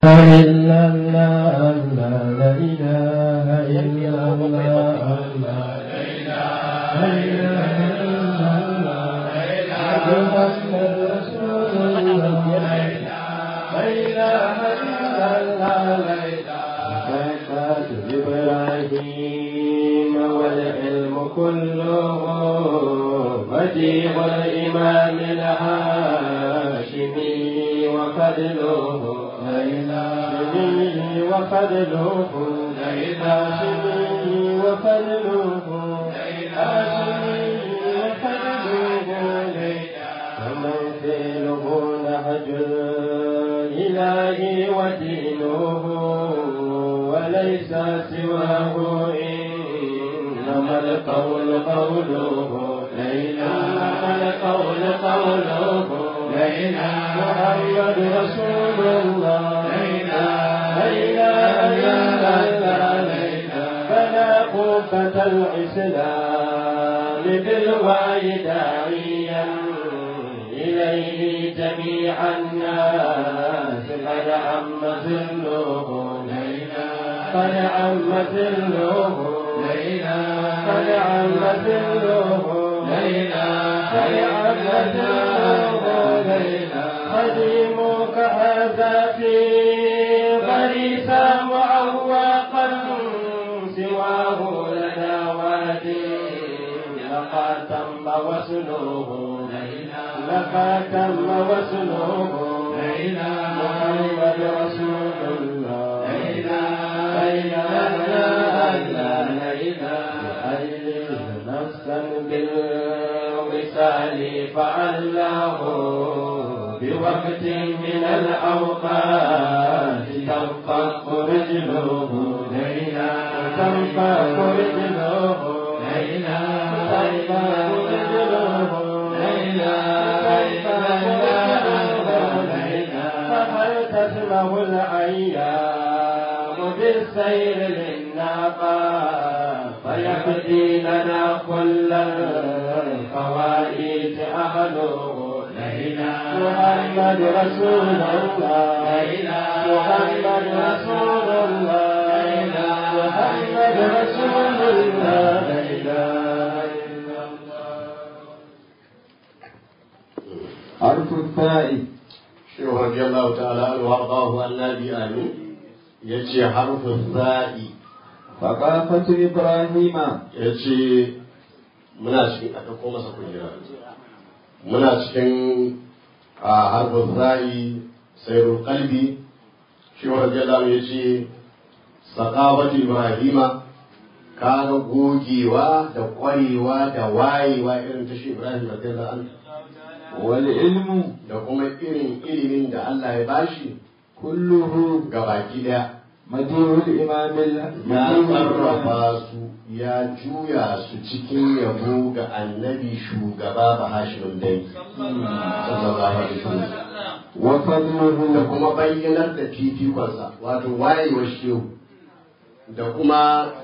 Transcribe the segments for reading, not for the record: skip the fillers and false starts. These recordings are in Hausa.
إلا الله لا إله إلا الله لا إله إلا الله محمد رسول الله لا إله إلا الله حكاة إبراهيم والعلم كله بديع الإمام الهاشمي وفضله وفضله هاشمي وفضله هاشمي وفضله ومنزله نهج الإله ودينه وليس سواه إنما القول قوله إنما القول قوله محمد رسول الله فلا قوة الإسلام بالوعي داعيا إليه جميع الناس قد عم ذله قد عم ذله قد عم ذله قد عم ذله قديمك هذا في غريسا معوقا سواه لدى وادي لقد تم وصله لقد تم وصله محمد رسول الله يحرر نفسا بالوصال فعله بوقت من الأوقات تنفق رجله تنفق رجله تنفق رجله فهل تسمع الأيام بالسير للناقة فيهدي لنا كل الفوائد أهله محمد رسول الله محمد رسول الله محمد رسول الله لا إله إلا الله. حرف الثاء شيخ رضي الله تعالى عنه وارضاه النبي آمين يجي حرف الثاء ثقافة إبراهيم يجي مناسك أتقوم سكوجرا muna cikin harbin za'i sayrul qalbi shi wa radiyallahu ya ce saqawatu ibrahima kaga gogewa da kwarewa da wayewa irin ta shi ibrahim radiyallahu anhu wal ilmu da kuma irin ilimin da Allah ya bashi kulluhu gabaki daya madihul imamil ya sarrafa su ya juya su cikin yabo ga annabi shugaba ba hashimin dai sallallahu alaihi wasallam wa fadluhu da kuma bayyanar da fifikonsa wato wayewar shehu da kuma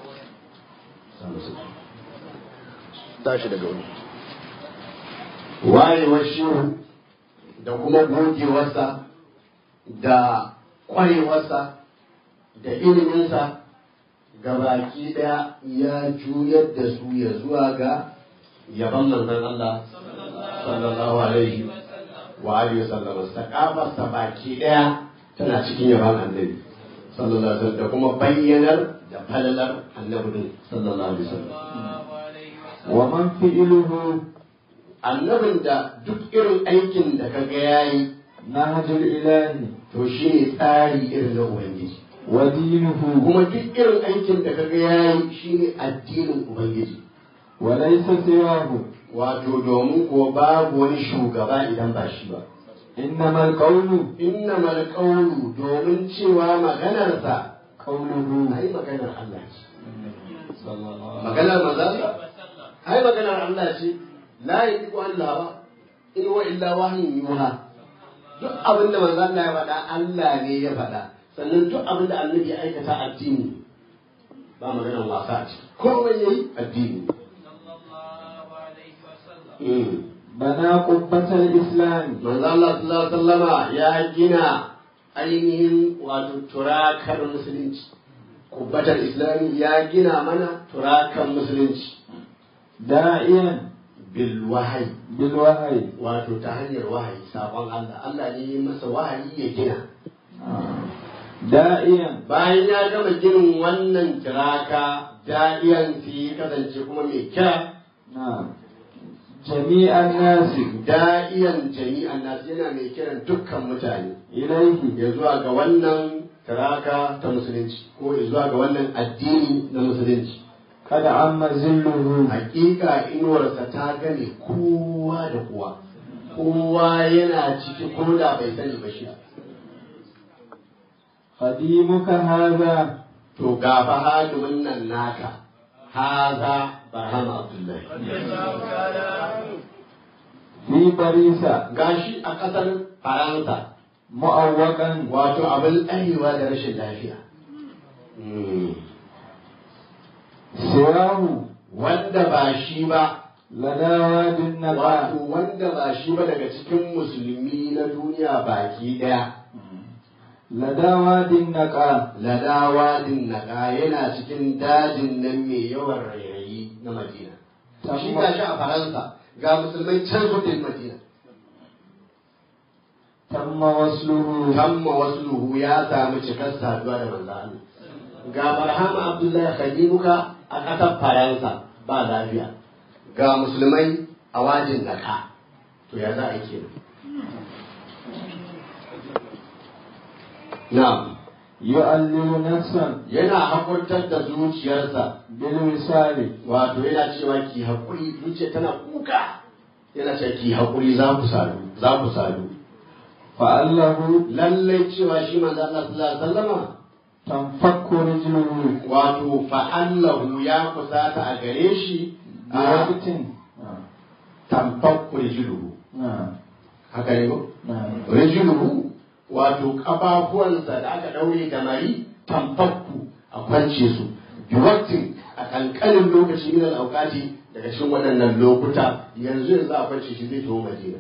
tashi daga wani wayewar shehu da kuma gogewarsa da kwarewarsa da iliminsa gabaki daya ya juyar da su ya zuwa ga yaban manzon Allah sallallahu alaihi wa alihi wasallam sakafarsa baki daya tana cikin yaban annabi sallallahu alaihi wasallam da kuma bayyanar da falalar annabi sallallahu alaihi wasallam wa man fi'luhu annabin da duk irin aikin da kaga yayi nahjul ilahi to shine tsari irin na ubangiji wa dinuhu kuma duk irin aikin da kaga yayi shine addinin ubangiji wa laysa siwahu wato domin ko babu wani shugaba idan ba shi ba innamal qawlu domin cewa maganarsa qawluhu ai maganar Allah ce maganar manzon ai maganar Allah ce la yaqulu Allah ba in wa illa wahyin yuha duk abin da manzon Allah ya faɗa Allah ne ya faɗa sannan duk abin da annabi ya aikata addini ba maganar wasa ce komai yayi addini bana qubbatal islam manzo Allah sallallahu alaihi wasallama ya gina ainihin wato turakar musulunci. Kubbatar islami ya gina mana turakan musulunci. da'iyan Bil wahayi, bil wahyi wato ta hanyar wahayi, sabon Allah. Allah ne ya masa wahayi ya gina. da'iyan Bayan ya gama ginin wannan turaka, da'iyan sai kasance kuma mai kira. na'am jami'an nasi Da'iyan jami'an nasu, yana mai kiran dukkan mutane ilaihi ya zuwa ga wannan turaka ta musulunci, ko ya zuwa ga wannan addini na musulunci. kada amma zilluhu Hakika inuwarsa ta gane kowa da kowa, kowa yana ciki ko da bai sani ba shi. qadimuka hadha To ga fa hadimin nan naka, haza Barhama Abdullahi. fi barisa Gashi a ƙasar Faransa, mu'awwaqan wato abin ɗarewa da rashin lafiya. siwahu Wanda ba shi ba, ladawadin naqa wato wanda ba shi ba daga cikin musulmi na duniya baki ɗaya. ladawadin naqa Ladawa din naga yana cikin dajin nan mai yawan rairayi na Madina. Shi ga shi a Faransa, ga musulmai can gudun Madina. tamma wasluhu Tamma wasluhu ya samu cikar saduwa da manzo Allah. Ga Barhama Abdullahi Khadimuka a ƙasar Faransa ba lafiya. Ga musulmai a wajin naka. To ya za a yi kenan. Na'am. yu'allimu nafsan Yana hakurtar da zuciyarsa, bil wisali wato yana cewa ki haƙuri, zuciya tana kuka. Yana cewa ki haƙuri, za ku sadu, za ku sadu. fa'allahu Lallai cewa shi manzo Allah sallallahu alaihi wasallama, tanfakku rijluhu wato fa'allahu ya kusata a gare shi bi a waqtin tamfakku rijluhu. na'am Haka ne ko? na'am Rijluhu wato kafafuwansa da aka daure da mari, tamfakku a kwance su. Bi waqtin a kankanin lokaci min al-awqati, daga cikin waɗannan lokuta, yanzu a kwance shi zai taho Madina.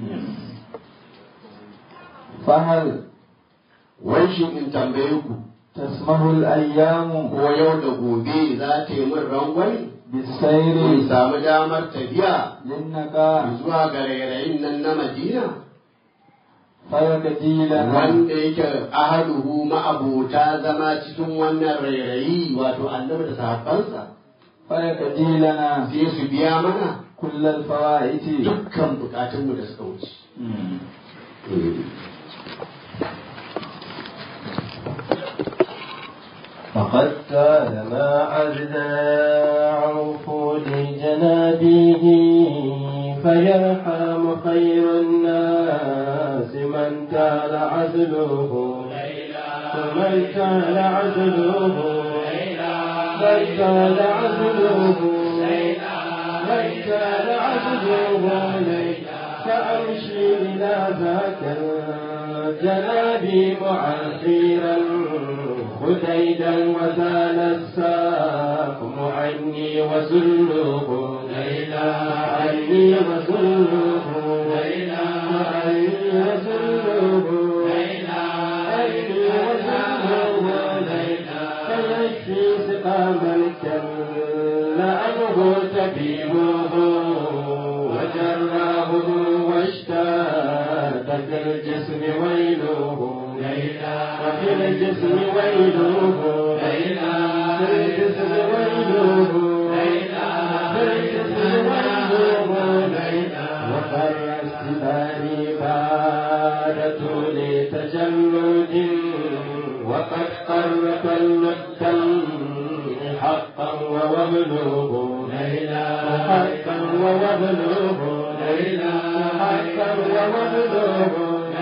fahal Wai shi in tambaye ku, tasmahu al-ayyamu ko yau da gobe za ta yi min rangwani? bisayri In samu damar tafiya linnaqa zuwa ga rairayin nan na Madina, fayakdila wanda yake ahaduhu ma'abota zama cikin wannan rairayi, wato annabi da sahabbansa, fayakdilana sai su biya mana kull al-fawaiti dukkan bukatunmu da suka wuce. فقد كان ما عزنا عن وفود جنابه فيرحم خير الناس من كان عزله ومن كان عزله من كان عزله من كان عزله فأمشي إلى ذاك الجناب معخيرا خديدا وزال الساقم عني وسلوه عني وسلوه عني وسلوه عني وسلوه فيشفي سقاما كلا أنه تبيبه وجراه واشتاد في الجسم ويله وفي الجسم ويله في الجسم ويله في الجسم ويله وقر السبال بادة لتجلد وقد قرب الدم حقا ووبله حقا ووبله حقا ووبله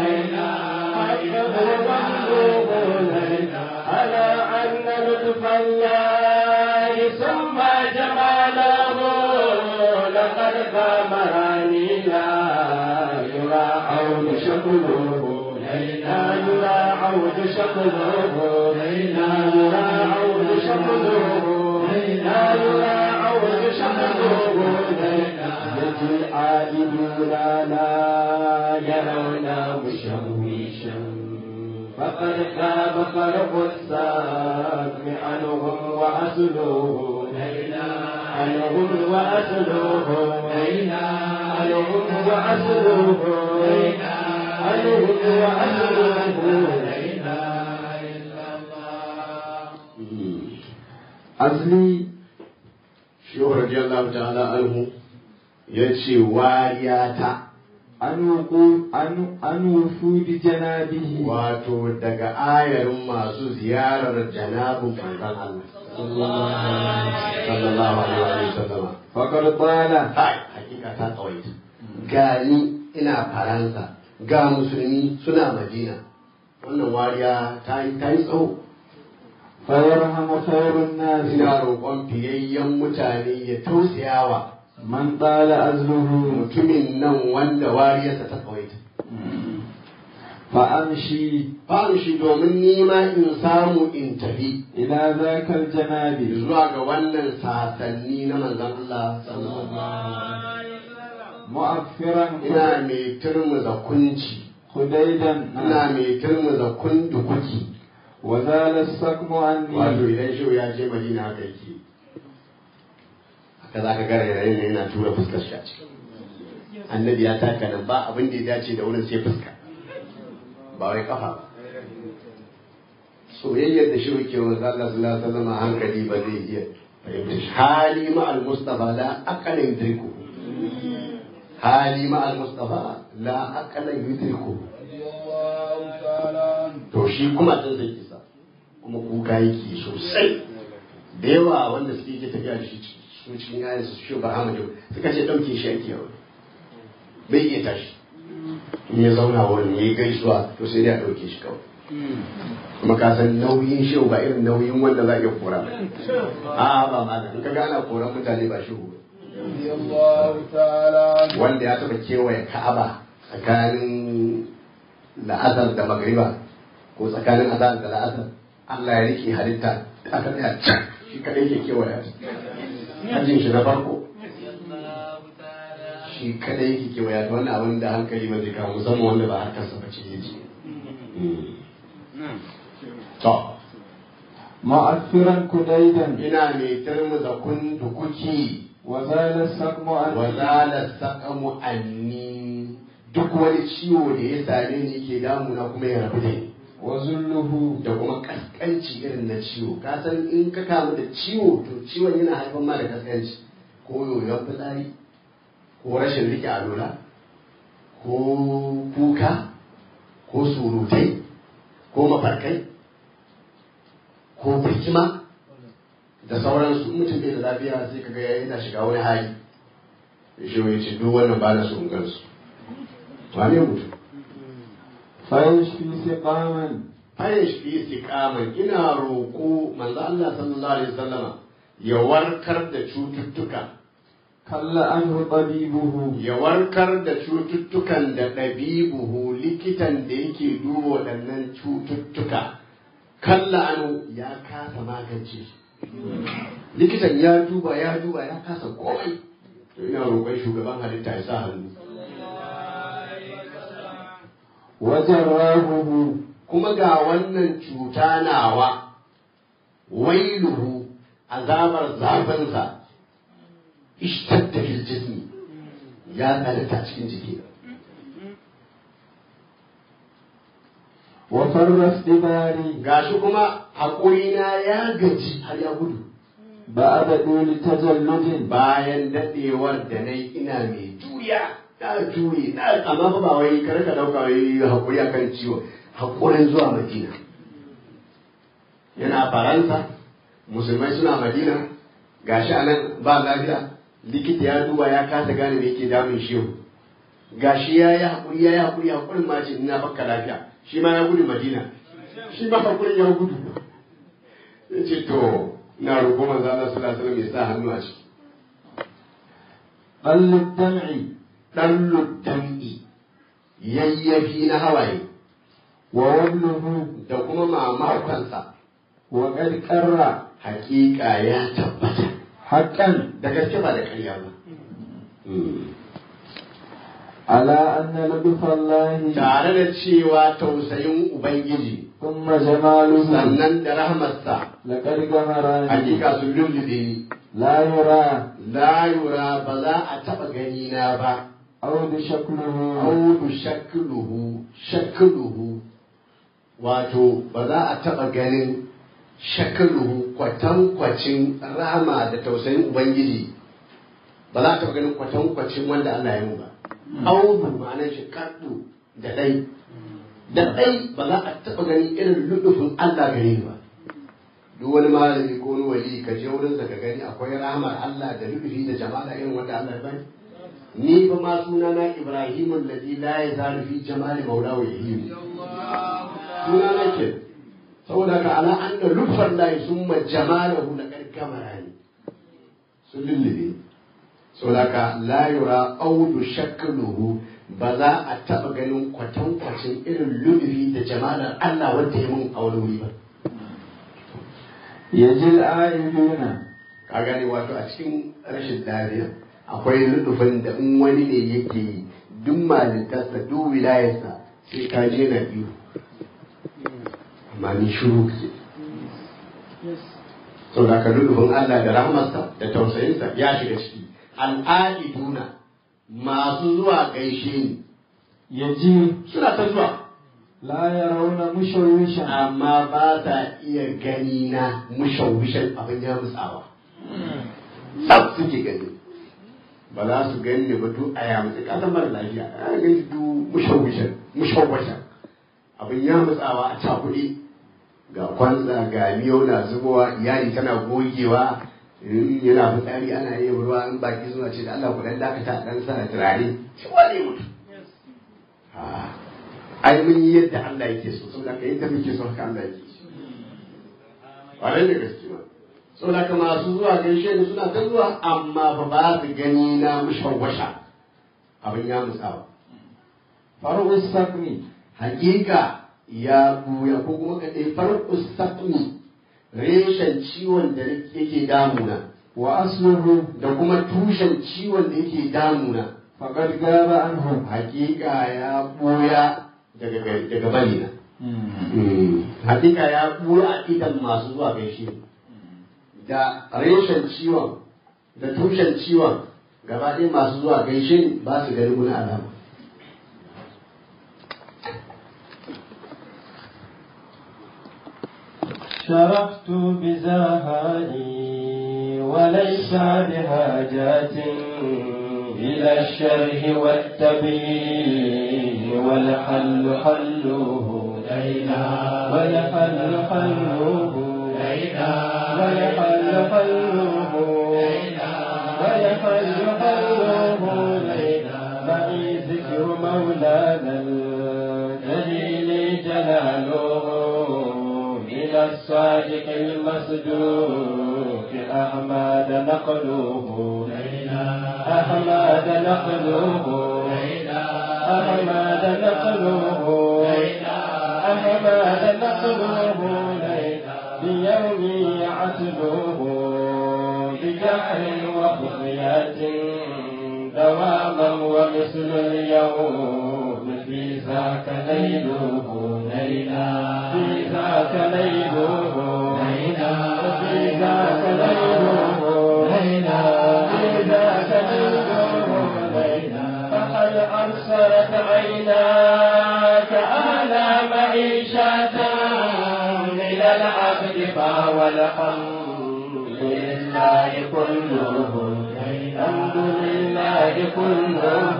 على أن لطف الله ثم جماله لقد غامرني لا يرى عود شكله لا يرى عود شكله لا يرى عود شكله لا يرى عود شكله يجي عائدون لا يرون مشوشا فقد خاب خلق الساق عنهم وأسلوه عنهم وأسلوه عنهم وأسلوه عنهم وأسلوه أصلي shehu radiyallahu ta'ala anhu ya ce wariyata an wufudi janabihi wato daga ayarin masu ziyarar janabin manzon Allah sallallahu alaihi wa sallam. faqad qala Hai, hakika ta tsawaita. Gani ina Faransa, ga musulmi suna Madina. Wannan wariya ta yi tsawo. fayarhamu khairun nas Ina roƙon fiyayyen mutane ya tausayawa man qala azluhu mutumin nan wanda wariyarsa ta tsawaita. fa amshi Ba shi domin nima in samu in tafi ila zaka aljanabi zuwa ga wannan sasanni na manzon Allah sallallahu alaihi wasallam. mu'affiran Ina mai turmuza kunci, khudaidan ina mai turmuza kundukuki. wa zala as-sakmu Wato anni idan shi ya je Madina haka yake. Haka za ka ga rairayin ne yana tura fuskar shi a ciki. Annabi ya taka nan ba abin da ya dace da wurin sai fuska. Ba wai kafa ba. Soyayyar da shi ke wa Allah sallallahu alaihi wasallam hankali ba zai iya fahimta shi. Hali ma al-Mustafa la aqala yudriku. Hali ma al-Mustafa la aqala yudriku. To shi kuma tun sai kisa. Kuma kuka yake sosai. Da yawa wanda suke yake tafiya da shi su cikin yayin su shi Barhamadu suka ce dauke shi ake yawa. Bai iya tashi. In ya zauna wani ya yi gaisuwa to sai dai a dauke shi kawai. Kuma ka san nauyin shehu ba irin nauyin wanda za a iya kora ba. A ba ma in ka gana koran mutane ba shehu ba. Wanda ya taba kewaye Ka'aba tsakanin la'asar da magriba ko tsakanin azan da la'asar Allah ya rike halitta aka tsaya can shi kadai ke kewaya hajjin shi na farko shi kadai yake kewaya ta wannan abin da hankali ba zai kawo musamman wanda ba harkar sa bace yaji to mu'affiran khudaidan ina mai turmuza kundukuki wa zala as-sakmu anni wa zala saqamu anni duk wani ciwo da ya same ni ke damuna kuma ya rabu da ni wa zulluhu da kuma kaskanci irin na ciwo ka san in ka kamu da ciwo to ciwon yana haifar ma da kaskanci ko yoyon fitsari ko rashin rike alola ko kuka ko surutai ko mafarkai ko birkima da sauransu mutum bai da lafiya sai kaga yana shiga wani hali shi ya ce duk wannan ba na so in gansu wane mutum fayashfi siqaman fi istiqaman ina roƙo manzo Allah sallallahu alaihi wasallama ya warkar da cututtuka kalla anhu tabibuhu ya warkar da cututtukan da ɗabibuhu likitan da yake duba waɗannan cututtuka kalla anu ya kasa magance likitan ya duba ya kasa komai to ina roƙon shugaban halitta ya sa hannu wajarrahuhu kuma ga wannan cuta nawa wailuhu azabar zafinsa ishtadda fil jismi ya tsananta cikin jiki wa farras dibari gashi kuma haƙurina ya gaji har ya gudu ba'da duli tajalludin bayan daɗewar da na ina mai juriya na juri na amma fa ba wai kar ka dauka wai haƙuri akan ciwo haƙurin zuwa Madina yana Faransa musulmai suna Madina gashi anan ba lafiya likita ya duba ya kasa gane me yake damun shi gashi ya yi haƙuri haƙurin ma ce ina baka lafiya shi ma ya gudu Madina shi ma haƙurin ya gudu ya ce to na roƙo manzo Allah sallallahu alaihi wasallam ya sa hannu a ciki qallu dam'i ɗan dam'i yayyafi na hawaye wa wabluhu da kuma mamakonsa wa qad qarra hakika ya tabbata haqqan da gaske ba da ƙarya ba ala anna lutfallahi tare da cewa tausayin ubangiji ثم جماله sannan da rahmarsa لقد غمرني hakika sun lullube ni لا يرى la yura ba za a taɓa gani na ba عود شكله audu shakluhu wato ba za a taɓa ganin shakluhu kwatankwacin rama da tausayin ubangiji ba za a taɓa ganin kwatankwacin wanda Allah ya yi ba audu ma'anar shi kaddu da ɗai ba za a taɓa ganin irin ludufin Allah gare ni ba duk wani malami ko wani wali ka je wurin ka gani akwai rahmar Allah da ludufi da jama'a irin wanda Allah ya bani ni ba ma sunana Ibrahim alladhi la yazalu fi jamali mawlahu yahim sunana ke saboda ka ala anna lutfan lahi summa jamalahu laqad kamarani sun lullube saboda ka la yura audu shakluhu ba za a taɓa ganin kwatankwacin irin ludufi da jamalar Allah wanda ya mun a wani wuri ba يجي الآئبين ka gane wato a cikin rashin lafiya akwai ludufin da in wani ne yake yi duk malintarsa duk wilayarsa sai ka je na biyu amma ni shuru ke sau da ka ludufin Allah da rahmarsa da tausayinsa ya shiga ciki al'adiduna masu zuwa gaishe ni يجي suna ta zuwa لا يرون مشوشا amma ba sa iya gani na mushawishan abin ya musawa tsab suke gani ba za su gani ba duk a yamutse kasan mara lafiya a gani duk mushawashan abin ya musawa a cakuɗe ga kwanza ga miyau na zubowa iyali tana gogewa yana fitsari ana yin ruwa in baki suna ce da Allah ku dan dakata dan sa turare shi wane mutu ai mun yi yadda Allah yake so saboda ka yadda muke so haka Allah yake so ƙwarai da gaske ba saboda ka masu zuwa gaishe ni suna ta zuwa amma ba su gani na mushawwasha abin ya musawa فرع السقم hakika ya buya ko kuma ka ɗai farko sakmi reshen ciwon da yake damuna وأصله da kuma tushen ciwon da yake damuna فقد غاب عنه hakika ya buya daga bani na hakika ya buya a idan masu zuwa gaishe da reshen ciwon da tushen ciwon gaba ɗaya masu zuwa gaishe ba su gani guna alama شرفت بزهائي وليس بحاجات إلى الشرح والتبيين والحل حله ليلا والحل حله ليلا والحل حله ليلا والحل حله ليلا معي ذكر مولانا الجليل جلاله إلى الصادق المصدوق أحمد نقله أحمد نقله أحمد نقله أحمد نقله بيومي عتبه بجحر وخطيات دواما ومثل اليوم في ذاك ليله في ذاك ليله في ذاك ليله في ذاك ليله فقد أبصرت عيناك أهلا معيشة إلى العبد فهو الحمد لله كله الحمد لله كله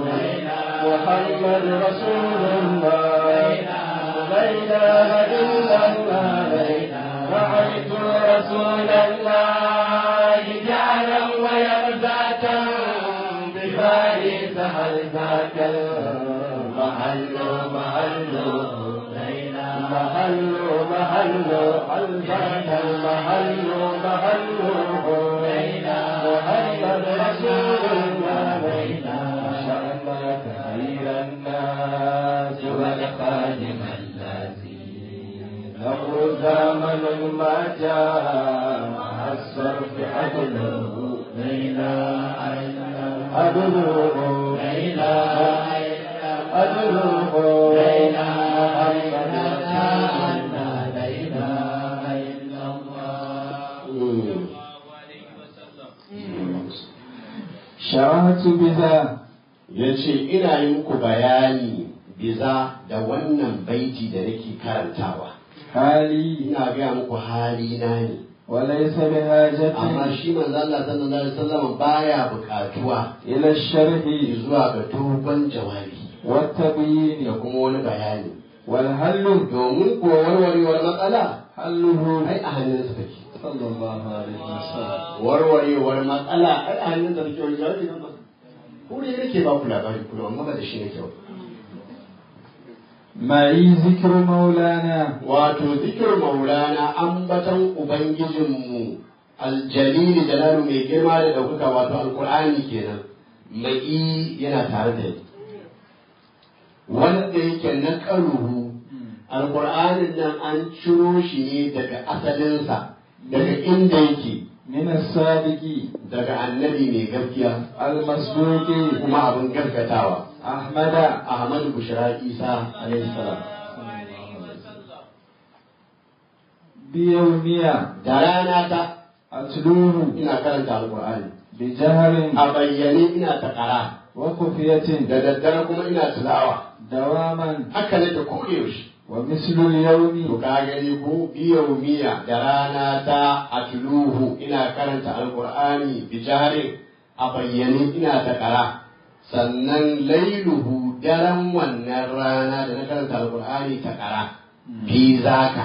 محمد رسول الله لا إله إلا الله رأيت رسول الله جعلا ويغزاة بفارس هل ذاك المحل هل ذاك المحل محمد رسول الله شأنك خير الناس والخادم له زمن ما جاء مع الصرف عدله عدله عدله محمد بحثت بذا ya ce ina yi muku bayani biza da wannan baiti da nake karantawa حالي ina gaya muku hali na ne وليس بحاجة amma shi manzo Allah sallallahu alaihi wasallam baya buƙatuwa إلى الشرح zuwa ga dogon jawabi والتبيين da kuma wani bayani والحل domin ko warwarewar matsala حله ai a hannunsa take صلى الله عليه وسلم warwarewar matsala ai a hannunsa take wani jawabi nan ba ko ne nake ba ku labari kuma amma ba da shi nake ba معي ذكر مولانا wato zikir maulana ambatan ubangijinmu aljalili jalalu mai girma da ɗaukaka wato alkur'ani kenan mai yana tare da ni wanda yake na ƙaruhu alkur'anin nan an ciro shi ne daga asalinsa daga inda yake من السابق daga annabi mai gaskiya المصدوق kuma abin gaskatawa أحمد ahmadu bushra isa alaihi salam بيومية da rana ta أتلوه ina karanta alkur'ani بجهر a bayyane ina ta ƙara وخفية da daddare kuma ina tilawa دواما haka ne da koyaushe ومثل to اليوم ka gani ko biyaumiya da rana ta atluhu ina karanta alqur'ani bijarin a bayyane ina ta ƙara sannan lailuhu daren wannan rana da na karanta alqur'ani ta ƙara fi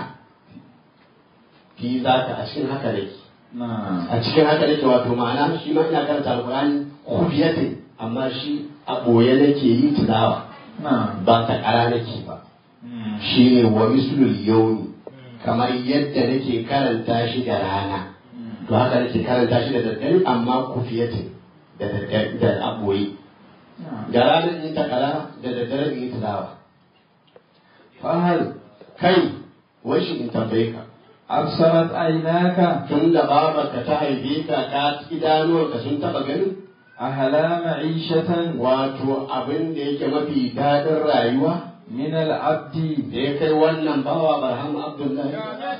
zaka a cikin haka nake نعم a cikin haka nake wato ma'ana shi ma ina karanta alqur'ani khufiyatin amma shi a boye nake yi tilawa نعم ba ta ƙara nake ba shi ne wa mislul yawmi kamar yadda nake karanta shi da rana to haka nake karanta shi da daddare amma kufiyatin da daddare da aboyi da rana in ta ƙara da daddare in yi tilawa فهل kai wai shi in tambaye ka أبصرت عيناك tun da babarka ta haife ka ka idanuwarka sun taɓa ganin أهلا معيشة wato abin da yake mafi daɗin rayuwa من العبد da ya kai wannan bawa barham abdullahi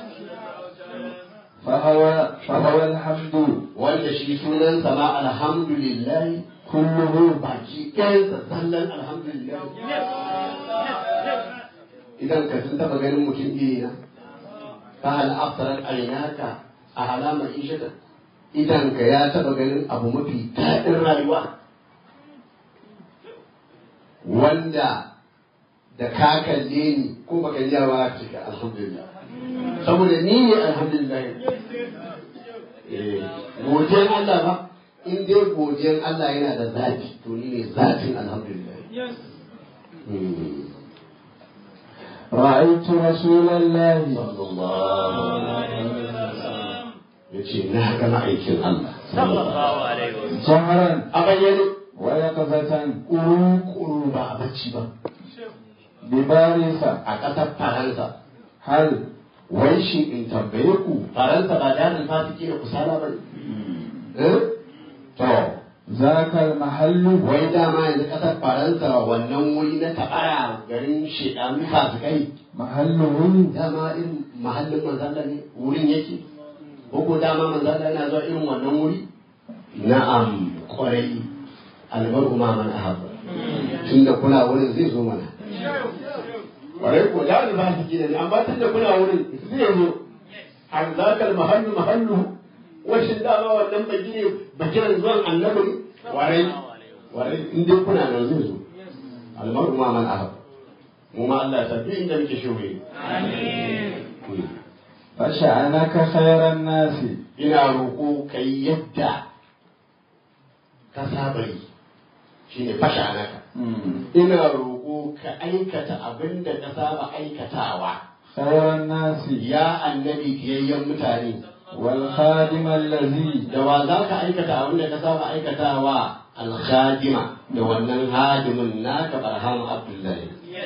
فهو الحمد wanda shi sunansa ma alhamdulillahi كله baki ɗayansa sallan alhamdulillah idan ka sun taɓa ganin mutum irina ka hal afsarar ainaka a halama ishata idan ka ya taɓa ganin abu mafi daɗin rayuwa wanda da ka kalle ni ko baka yi yawa a cika alhamdulillah saboda ni ne alhamdulillah godiyar Allah ba in dai godiyar Allah yana da zati to ni ne zatin alhamdulillah رأيت رسول الله sallallahu alaihi wasallam yace na ga ma'aikin Allah sallallahu alaihi wasallam جهرا a bayyane ويقظة kuru ba a bacci ba بباريس a ƙasar Faransa هل wai shi in tambaye ku Faransa ba da fasiki da kusala ba to ذاك المحل wai dama yanzu ƙasar Faransa wannan wuri na tabara garin shedanu fasikai محله dama irin mahallin manzala ne wurin yake ko dama manzala yana zuwa irin wannan wuri na'am kwarai albaru ma man ahabba tunda kuna wurin zai zo mana kwarai ko da ni ba su gina ne amma tunda kuna wurin zai zo an zakal mahallu washin dama wannan bagire bagiran zuwan annabi kwarai in dai kuna nan zai zo albaru ma man ahabba mu ma Allah ya tafi inda muke shoye فشأنك خير الناس ina roƙo kai yadda ka saba yi shine fasha naka ina roƙo ka aikata abin da ka saba aikatawa خير الناس ya annabi fiyayyen mutane والخادم الذي da wa za ka aikata abin da ka saba aikatawa alkhadima da wannan hadimin naka barhamu abdullahi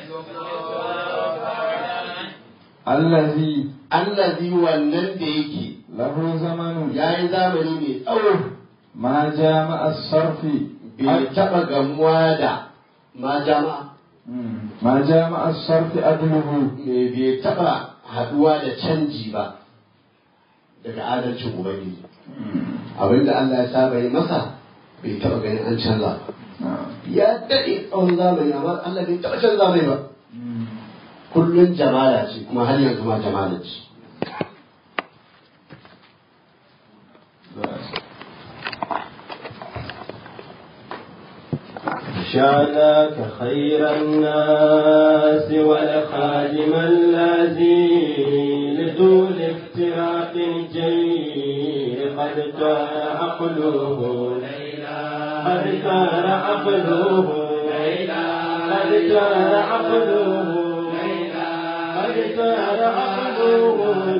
الذي allazi wannan da yake له زمن ya yi zamani mai tsawo ما جامع الصرف bai taɓa gamuwa da ma jama'a ما جامع الصرف أدله bai taɓa haɗuwa da canji ba daga adalcin ubangiji abinda Allah ya saba yi masa bai taɓa ganin an canza ba ya daɗe tsawon zamani amma Allah bai taɓa canza mai ba kullum jamala ce kuma har yanzu ma jamala ce شانك خير الناس والخادم الذي لطول افتراق جيد قد كان عقله قد كان عقله قد كان عقله قد كان عقله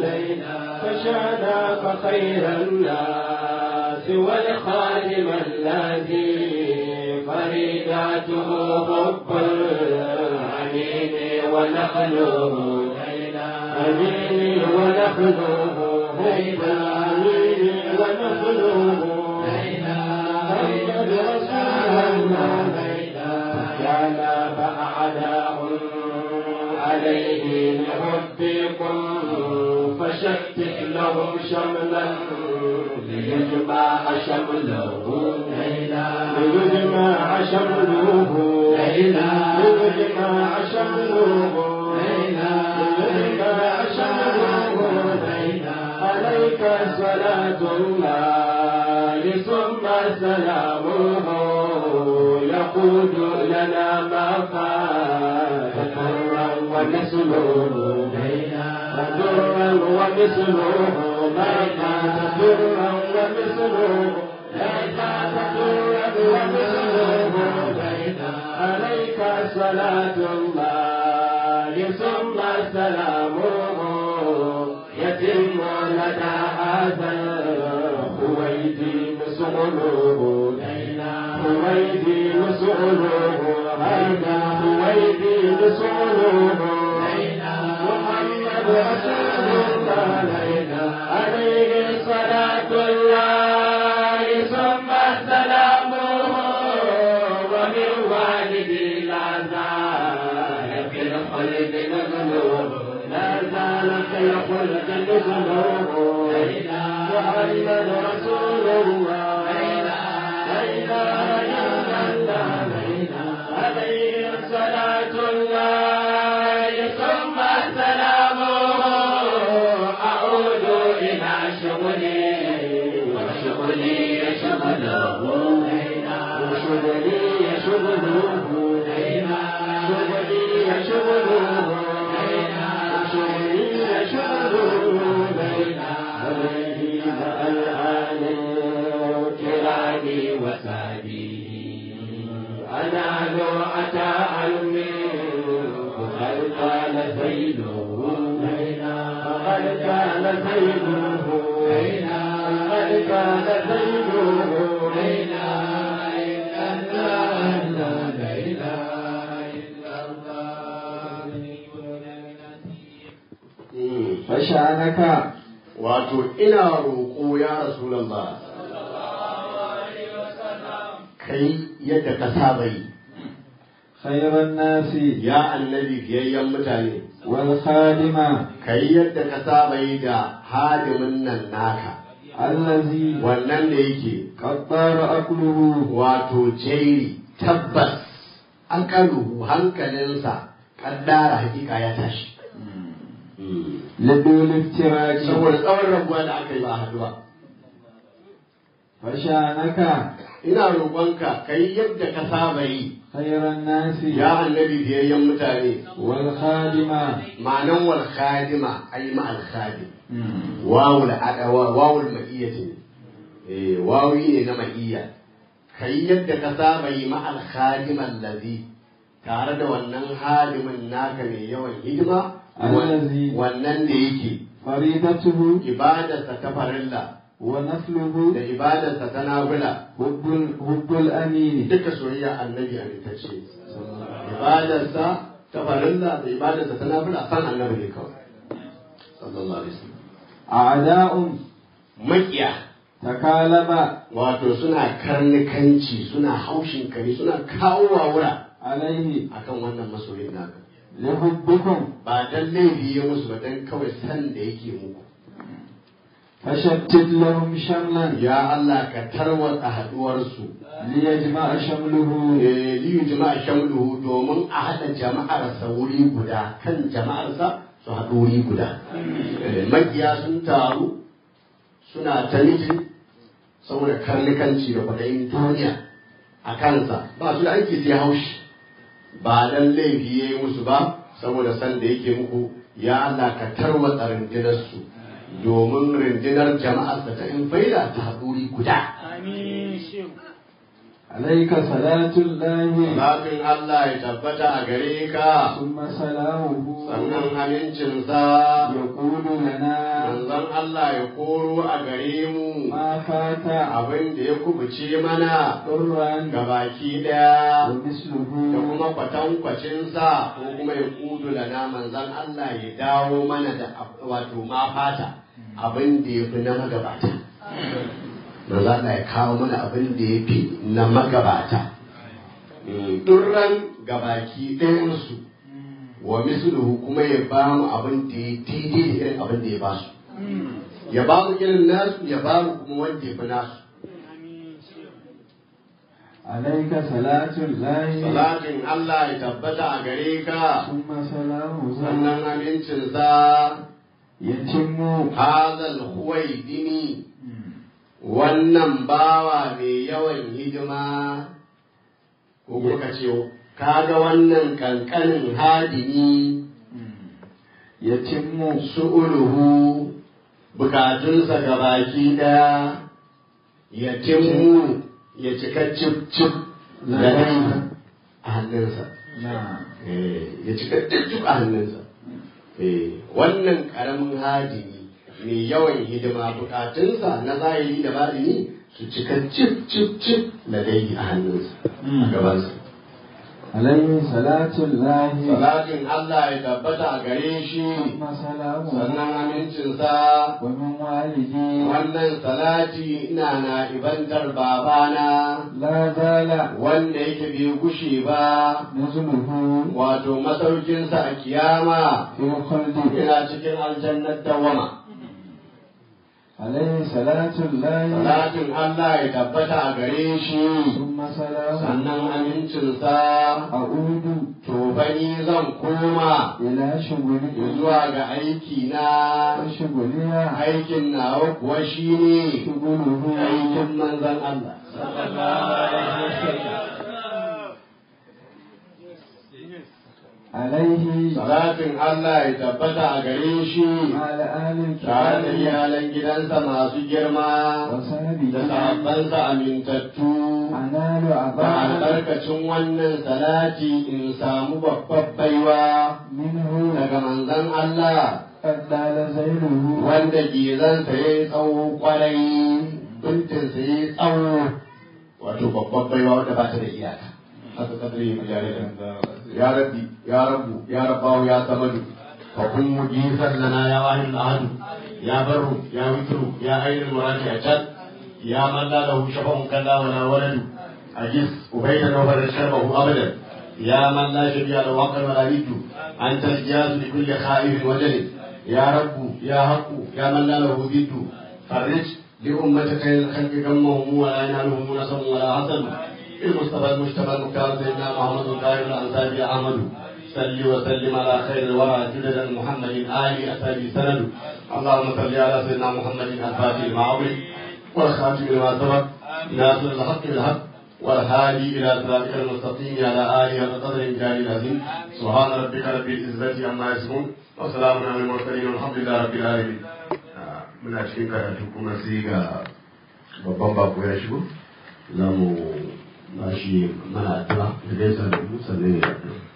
فشانك خير الناس والخادم الذي فريداته حب الأمين ونخله أمين ونخله حب الأمين ونخله محمد رسول الله كان فأعداء عليه لحبكم فشتت لهم شملا ليجمع شمله ليجمع شمله ليجمع شمله ليجمع شمله عليك صلاة الله ثم سلامه يقود لنا ما فات ضرا ومثله ضرا ومثله ما فات ضرا ومثله عليك صلاة الله ثم سلامه يتم لدى هذا خويدين سؤله خويدين سؤله هذا خويدين سؤله محمد رسول الله عليه صلاة الله ثم سلامه ومن والدي لا زال في الخلد نزله لا زال في الخلد نزله محمد رسول الله لا إله إلا الله عليه صلاة الله ثم سلامه أعود إلى شغلي وشغلي شغله وشغلي شغله شغلي شغله وشغلي شغله عليه الآن الكرام وسادي أنال عطاء منه قد كان زيده قد كان زيده قد كان زيده فشأنك wato ina roƙo ya Rasulallah kai yadda ka saba yi خير الناس ya annabi fiyayyen mutane والخادم kai yadda ka saba yi da hadimin nan naka الذي wannan da yake قد طار أكله wato jairi tabbas an kaluhu hankalinsa kaddara hakika ya tashi لدول افتراج saboda tsawon rabuwa da aka yi ba a haɗu ba فشأنك ina roƙonka kai yadda ka saba yi خير الناس ya annabi biyayyen mutane والخادم ma'anan wal khadima ay ma al khadim wawul adawa wawul ma'iyati wawi ne na ma'iyya kai yadda ka saba yi ma al khadim allazi tare da wannan hadimin naka mai yawan hidima allazi wannan da yake فريدته ibadarsa ta farilla ونفله da ibadarsa ta nafila حب الأمين duka soyayya annabi amintacce ibadarsa ta farilla da ibadarsa ta nafila san annabi ne kawai sallallahu alaihi wasallam أعداء makiya تكالب wato suna karnikanci suna haushin kare suna kawo wawura عليه akan wannan masoyin naka لحبكم ba dan laifi ya musu ba dan kawai san da yake muku فشتت لهم شملا ya Allah ka tarwatsa haduwarsu ليجمع شمله liyu jama'a shamluhu domin a haɗa jama'arsa wuri guda kan jama'arsa su haɗu wuri guda makiya sun taru suna ta mitin saboda karnikanci da kwaɗayin duniya a kansa ba su da aiki sai haushi ba dan laifi ya yi musu ba saboda san da yake muku ya Allah ka tarwatsa rundunarsu domin rundunar jama'arsa ta in faida ta haɗu wuri guda عليك صلاة الله Salatin Allah ya tabbata a gare ka, ثم سلامه sannan amincinsa, يقول لنا manzon Allah ya koro a gare mu ما فات abin da ya kubuce mana ضرا gabaki ɗaya da ومثله kuma kwatankwacinsa ko kuma ya kudu lana manzon Allah ya dawo mana da wato ma fata abin da ya fi na magabata. Da za ya kawo mana abin da ya fi na magabata durran gabaki ɗayansu wa misluhu kuma ya ba mu abin da ya daidai da irin abin da ya ba su ya ba mu irin nasu ya ba mu kuma wanda ya fi nasu عليك صلاة الله salatin Allah ya tabbata a gare ka ثم سلامه sannan amincinsa يتم hazal huwaidini wannan bawa mai yawan hidima ko kuka ce kaga wannan kankanin hadini يتم su'uluhu bukatunsa gabaki daya ya timmu ya cika cip da a hannunsa نعم ya cika cip a hannunsa wannan karamin hadini mai yawan hidima bukatunsa na zahiri da batini su cika cip da dai a hannunsa a gabansa. عليه صلاة الله Salatin Allah ya tabbata a gare shi ثم سلامه sannan amincinsa ومن والدي wannan salati ina na ibantar babana لا زال wanda yake bai gushe ba نزله wato masaukinsa a kiyama في الخلد yana cikin aljannar dawama. عليه صلاة الله Salatin Allah ya tabbata a gare shi ثم سلامه sannan amincinsa أعود to bani zan koma إلى شغلي zuwa ga aiki na وشغلها aikin nawa kuwa shine شغله aikin manzon Allah عليه salatin Allah ya tabbata a gare shi على آل tare da الكرام iyalan gidansa masu girma da وصحبه sahabbansa amintattu أنال da عطاء albarkacin wannan salati in samu babbar baiwa منه daga manzon Allah قد دال زينه wanda gizansa ya yi tsawo kwarai bintinsa ya yi tsawo wato babbar baiwa wadda ba ta da iyaka haka kadari ya ya rabbi ya rabbu ya rabbahu ya samadu fa kun mujizan lana ya wahid ahadu ya barru ya witru ya ainul muradi ajal ya man la lahu shafa'un kalla wala waladu ajis ubaydan wa barra sharbahu abadan ya man la shabiya lahu waqar wala nidu anta al-jaz li kulli khaif wajal ya rabbu ya haqqu ya man la lahu biddu farij li ummatika al-khalq gammahum wa la yanaluhum nasab wala hasad المصطفى المجتبى المختار سيدنا محمد الطاهر الانصاري احمد صل وسلم على خير الورى جدد محمد ال اسابي سند اللهم صل على سيدنا محمد الفاتح لما أغلق والخاتم لما سبق ناصر الحق بالحق والهادي الى صراطك المستقيم على اله وقدر الجلال العظيم سبحان ربك رب العزه عما يصفون وسلام على المرسلين والحمد لله رب العالمين. muna cikin karatu kuma sai ga babban bako ya shigo za mu ba shi mana addu'a da gaisa da mu sannan ya addu'a